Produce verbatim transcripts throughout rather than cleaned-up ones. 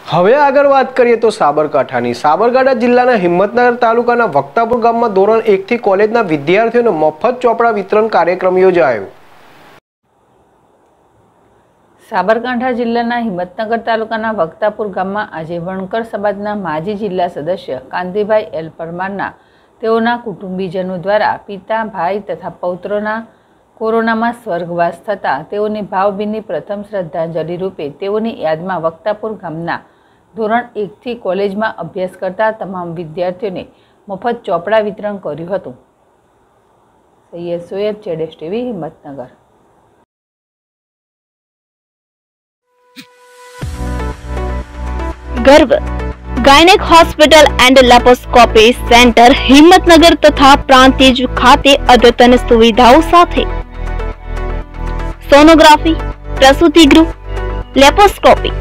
હવે આગળ વાત કરીએ તો સાબરકાંઠાની સાબરકાંઠા જિલ્લાના હિંમતનગર તાલુકાના વક્તાપુર ગામમાં ધોરણ એક થી કોલેજના વિદ્યાર્થીઓને મફત ચોપડા વિતરણ કાર્યક્રમ યોજાયો। સાબરકાંઠા જિલ્લાના હિંમતનગર તાલુકાના વક્તાપુર ગામમાં આજે વણકર સમાજના માજી જિલ્લા સદસ્ય કાંતિભાઈ એલ પરમારના તેઓના કુટુંબીજનો દ્વારા પિતા ભાઈ તથા પૌત્રોના કોરોનામાં સ્વર્ગવાસ થતા તેઓની ભાવભીની પ્રથમ શ્રદ્ધાંજલિ રૂપે તેઓની યાદમાં વક્તાપુર ગામના ધોરણ એક થી કોલેજમાં અભ્યાસ કરતા તમામ વિદ્યાર્થીઓને મફત ચોપડા વિતરણ કર્યું હતું। સૈયદ સોએબ જેડેશ TV Himmatnagar. Garv gynaec hospital and laparoscopy centre Himmatnagar तथा प्रांतिज खाते अद्यतन सुविधाओं साथे सोनोग्राफी, प्रसूति गृह, लेप्रोस्कोपी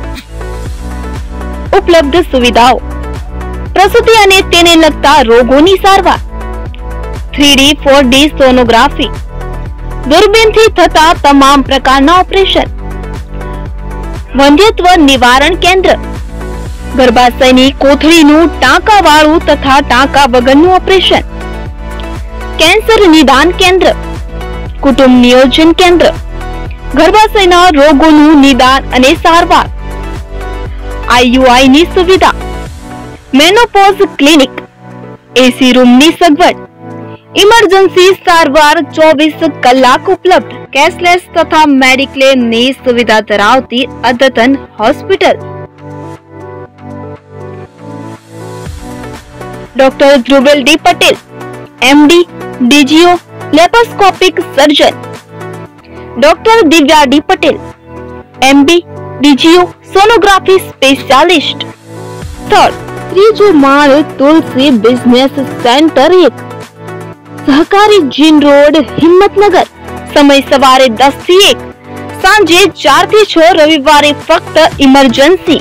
उपलब्ध सुविधाओं, प्रसूति अने तेने लगता रोगोनी सारवार, three D four D sonography, दूरबीन थी थता तमाम प्रकारना ऑपरेशन, वंध्यत्व निवारण केंद्र, गर्भाशयनी कोथळीनुं टांकावाळुं तथा टांका वगरनुं ऑपरेशन, कैंसर निदान केंद्र, कुटुंब नियोजन केंद्र, गर्भाशयना रोगोनुं निदान अने सारवार, आईयूआई नी सुविधा, मेनोपॉज क्लिनिक, एसी रूम नी सगवड, इमरजन्सी सारवार चौबीस कलाक उपलब्ध, कैशलेस तथा मेडिक्लेम नी सुविधा धरावती अद्यतन hospital. Doctor Dhruvel D Patel, MD, DGO, laparoscopic surgeon. Doctor Divya D Patel, MD, DGO, sonography specialist. Third त्रीजो माळ तुलसी बिजनेस सेंटर एक, सहकारी जीन रोड हिम्मतनगर। समय सवारे दस थी एक, सांजे चार थी छ, रविवारे फक्त इमरजन्सी।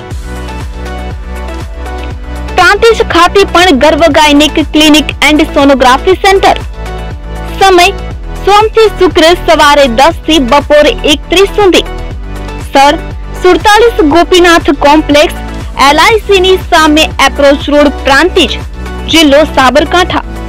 प्रांतिज खाते पण Garv gynaec clinic and sonography centre. समय सोम थी शुक्र सवारे दस थी बपोरे एक त्रीस सुधी। सर सुड़तालीस Gopinath complex L I C नी सामे एप्रोच रोड प्रांतिज, जिल्लो साबरकांठा।